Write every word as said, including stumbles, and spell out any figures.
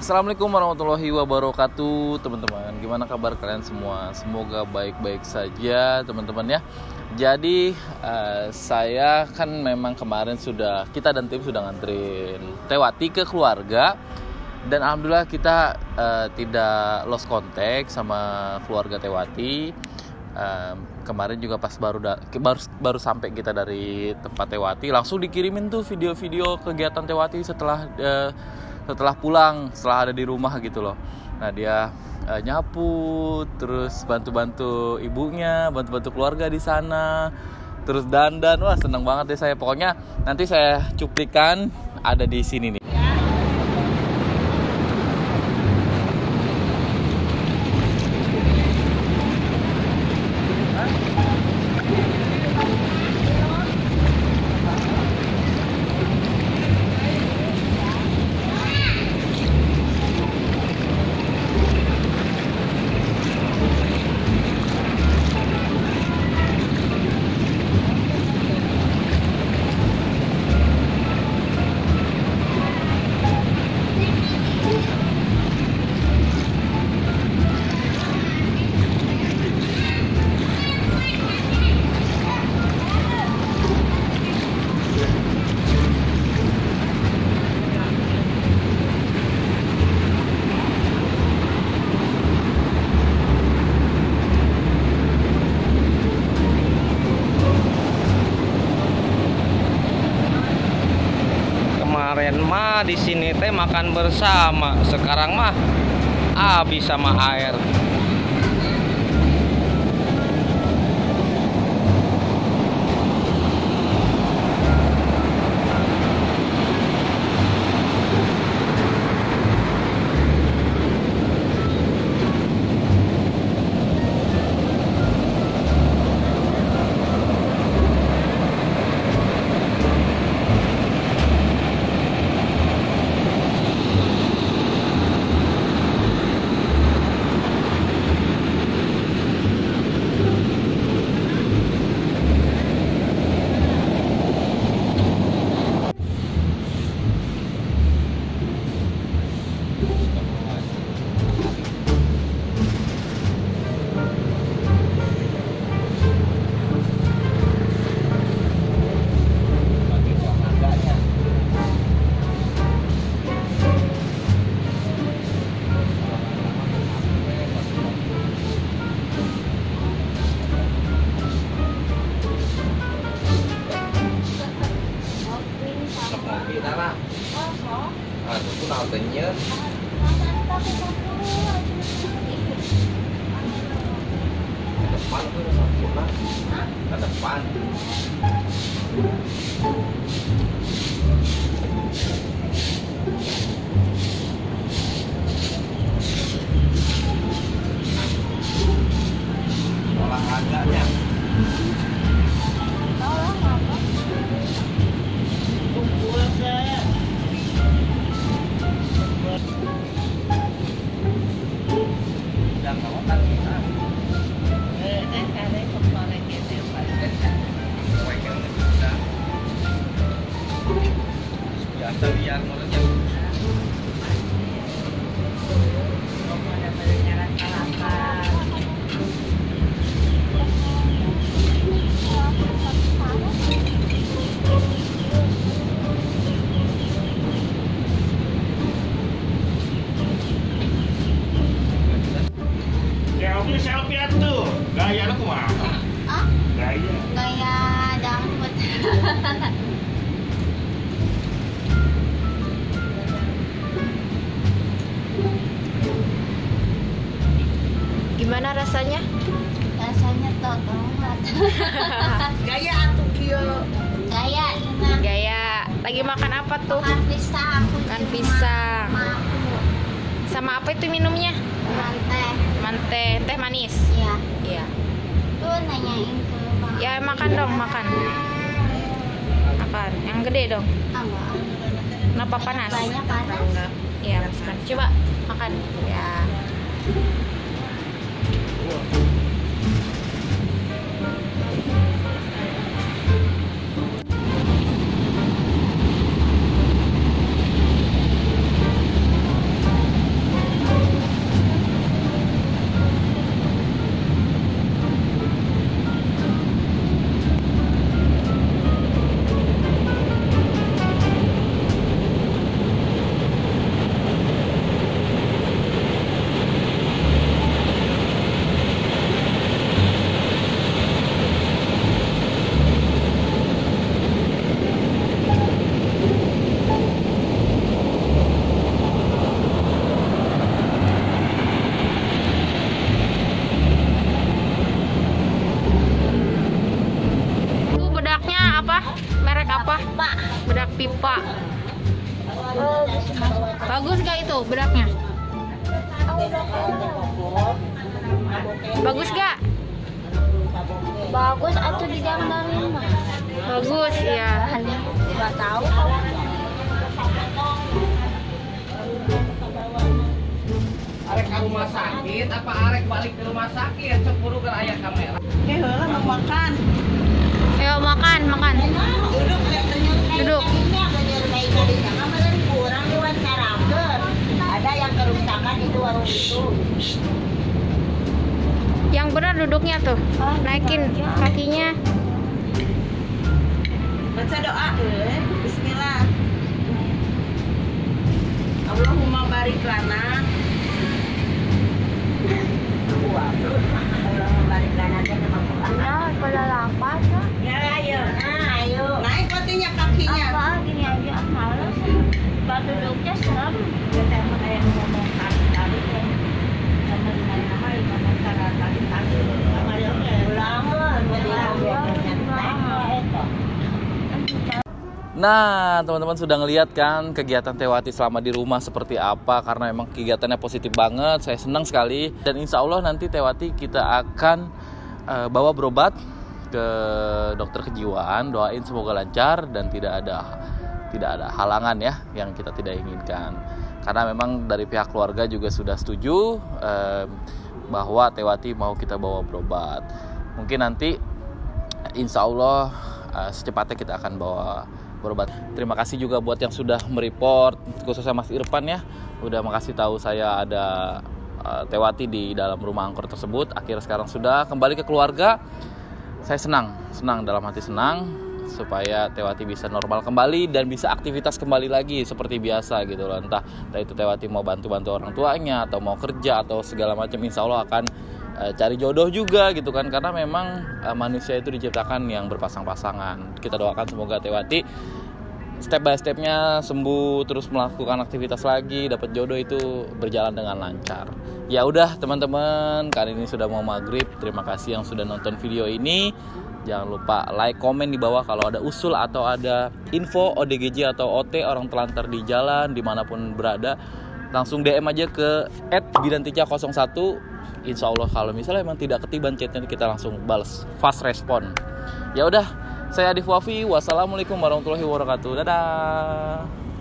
Assalamualaikum warahmatullahi wabarakatuh, teman-teman. Gimana kabar kalian semua? Semoga baik-baik saja, teman-teman ya. Jadi uh, saya kan memang kemarin sudah, kita dan tim sudah nganterin Tewati ke keluarga. Dan alhamdulillah kita uh, tidak lost contact sama keluarga Tewati. uh, Kemarin juga pas baru, da- baru baru sampai kita dari tempat Tewati, langsung dikirimin tuh video-video kegiatan Tewati setelah uh, setelah pulang, setelah ada di rumah gitu loh. Nah dia uh, nyapu, terus bantu-bantu ibunya, bantu-bantu keluarga di sana, terus dandan. Wah seneng banget deh saya. Pokoknya nanti saya cuplikan ada di sini nih. Kemarin mah di sini teh makan bersama, sekarang mah habis sama air. Aku tahu tanya. Ke depan tuh sempurna. Ke depan. Olahraganya. Biasa biar mulutnya selfie selfie tuh gaya lu kumaha? Ah? Gaya Gaya dangdut. Gimana rasanya? Rasanya tuh banget. Gaya atuh kieu. Gaya ini. Gaya. Lagi makan apa tuh? Makan pisang. aku Makan di rumah pisang. sama aku. Sama apa itu minumnya? Mante. Mante, teh manis. Iya. Iya. Tuh nanyain ke bang. Ya makan dong, makan. Makan. Yang gede dong. Ah, enggak. Kenapa panas? Banyak panas. Iya, panas. Coba makan. Ya. apa? Pak. Bedak pipa. Oh, bisa masuk. Bagus gak itu bedaknya? Bagus gak? Bagus atau didandanin mah? Bagus ya. Nggak tahu. Arek ke rumah sakit apa arek balik ke rumah sakit? Sepuluh ke ayah kamera. Oke, heula mau makan. Ayo makan, makan. Duduk Duduk. Ada yang kerusakan itu warung itu. Yang benar duduknya tuh. Naikin kakinya. Baca doa, eh. Bismillah. Allahumma barik lana. Allahumma barik lana dan Nah, pada lapar kan? ya ayo. Nah, ayo. Naik patinya kakinya. Apa gini aja males. Batu duduknya serem. Kita yang ngomong tadi tadi kan. Sama dengan nama yang antara tadi tadi. Sama dia ulangan, Nah, teman-teman sudah ngeliat kan kegiatan Tewati selama di rumah seperti apa, karena memang kegiatannya positif banget. Saya senang sekali, dan insya Allah nanti Tewati kita akan uh, bawa berobat ke dokter kejiwaan. Doain semoga lancar dan tidak ada tidak ada halangan ya yang kita tidak inginkan. Karena memang dari pihak keluarga juga sudah setuju uh, bahwa Tewati mau kita bawa berobat. Mungkin nanti insya Allah uh, secepatnya kita akan bawa berobat. Terima kasih juga buat yang sudah mereport, khususnya Mas Irfan ya, udah makasih tahu saya ada uh, Tewati di dalam rumah angkor tersebut. Akhirnya sekarang sudah kembali ke keluarga. Saya senang, senang dalam hati senang supaya Tewati bisa normal kembali dan bisa aktivitas kembali lagi seperti biasa gitu loh. Entah, entah itu Tewati mau bantu-bantu orang tuanya atau mau kerja atau segala macam, insya Allah akan uh, cari jodoh juga gitu kan, karena memang uh, manusia itu diciptakan yang berpasang-pasangan. Kita doakan semoga Tewati step by stepnya sembuh, terus melakukan aktivitas lagi, dapat jodoh itu berjalan dengan lancar. Ya udah teman-teman, kali ini sudah mau maghrib. Terima kasih yang sudah nonton video ini. Jangan lupa like, komen di bawah kalau ada usul atau ada info O D G J atau O T, orang telantar di jalan dimanapun berada. Langsung D M aja ke et bidantica nol satu. Insya Allah kalau misalnya memang tidak ketiban chatnya, kita langsung balas, fast respon. Ya udah, saya Adif Wafi. Wassalamualaikum warahmatullahi wabarakatuh. Dadah.